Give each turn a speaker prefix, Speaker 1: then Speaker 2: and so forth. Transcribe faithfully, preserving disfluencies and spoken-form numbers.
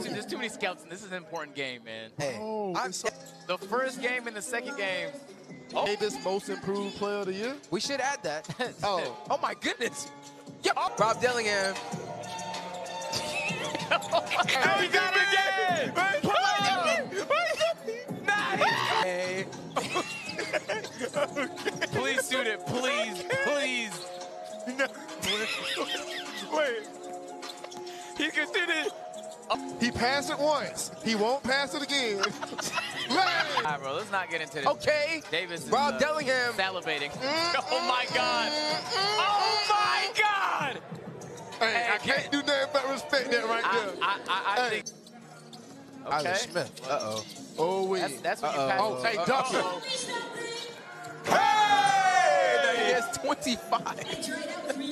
Speaker 1: There's too many scouts, and this is an important game, man.
Speaker 2: Hey,
Speaker 3: Oh,
Speaker 2: I'm,
Speaker 3: so
Speaker 1: The first game and the second game. Oh,
Speaker 3: Davis most improved player of the year.
Speaker 2: we should add that.
Speaker 1: oh, oh my goodness. Yo,
Speaker 2: Rob Dillingham.
Speaker 1: oh, he got it again. Hey. Please shoot it, please, please.
Speaker 3: No. Wait.
Speaker 1: He can shoot it.
Speaker 3: He passed it once. He won't pass it again.
Speaker 1: All right, bro, let's not get into this.
Speaker 2: Okay.
Speaker 1: Davis is
Speaker 2: Rob
Speaker 1: uh,
Speaker 2: Dillingham.
Speaker 1: salivating. Oh my God. Oh my God.
Speaker 3: Hey,
Speaker 1: Hey,
Speaker 3: I can't do nothing but respect that right
Speaker 1: I,
Speaker 3: there.
Speaker 1: I, I, I
Speaker 3: Hey.
Speaker 1: think.
Speaker 2: Isaac
Speaker 1: Okay.
Speaker 2: Smith. Uh-oh.
Speaker 3: Oh, wait.
Speaker 1: That's, that's what
Speaker 2: Uh-oh.
Speaker 1: you pass.
Speaker 3: Oh, hey, dunk it.
Speaker 1: Uh-oh.
Speaker 2: Hey! He has twenty-five.